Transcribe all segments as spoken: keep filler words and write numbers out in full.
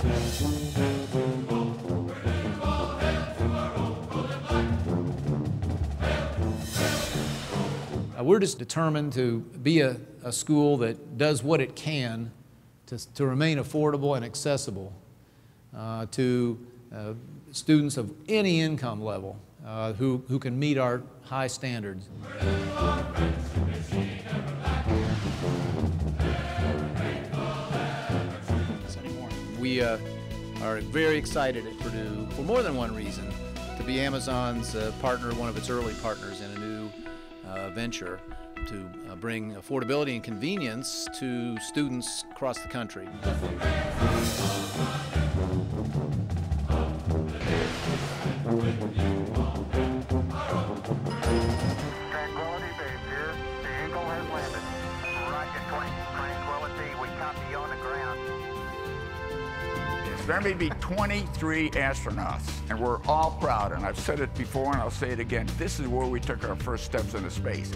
We're just determined to be a, a school that does what it can to, to remain affordable and accessible uh, to uh, students of any income level uh, who, who can meet our high standards. We uh, are very excited at Purdue for more than one reason to be Amazon's uh, partner, one of its early partners in a new uh, venture to uh, bring affordability and convenience to students across the country. Tranquility Base here. The Eagle has landed. Roger, Tranquility, we copy you on the ground. There may be twenty-three astronauts, and we're all proud, and I've said it before and I'll say it again, this is where we took our first steps into space.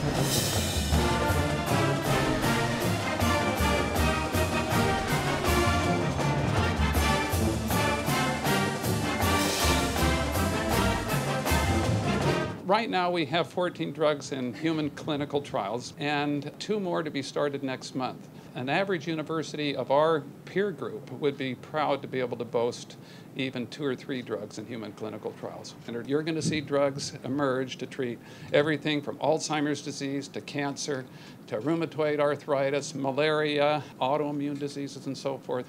Right now we have fourteen drugs in human clinical trials and two more to be started next month. An average university of our peer group would be proud to be able to boast even two or three drugs in human clinical trials. And you're going to see drugs emerge to treat everything from Alzheimer's disease to cancer to rheumatoid arthritis, malaria, autoimmune diseases, and so forth.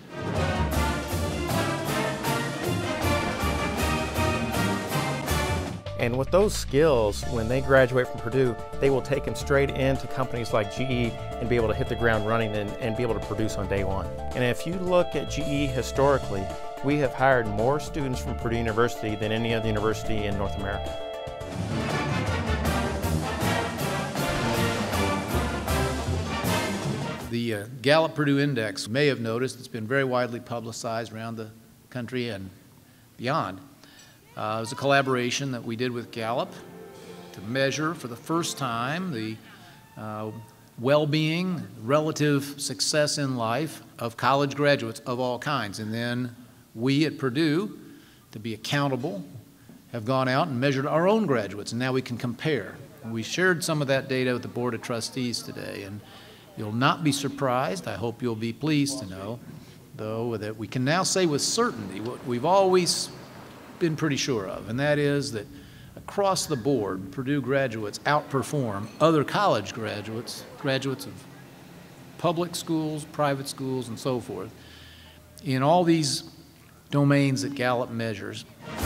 And with those skills, when they graduate from Purdue, they will take them straight into companies like G E and be able to hit the ground running and, and be able to produce on day one. And if you look at G E historically, we have hired more students from Purdue University than any other university in North America. The uh, Gallup Purdue Index, you may have noticed, it's been very widely publicized around the country and beyond. Uh, it was a collaboration that we did with Gallup to measure for the first time the uh, well-being, relative success in life of college graduates of all kinds. And then we at Purdue, to be accountable, have gone out and measured our own graduates, and now we can compare. And we shared some of that data with the Board of Trustees today, and you'll not be surprised, I hope you'll be pleased to know, though, that we can now say with certainty what we've always been pretty sure of, and that is that across the board, Purdue graduates outperform other college graduates, graduates of public schools, private schools, and so forth, in all these domains that Gallup measures.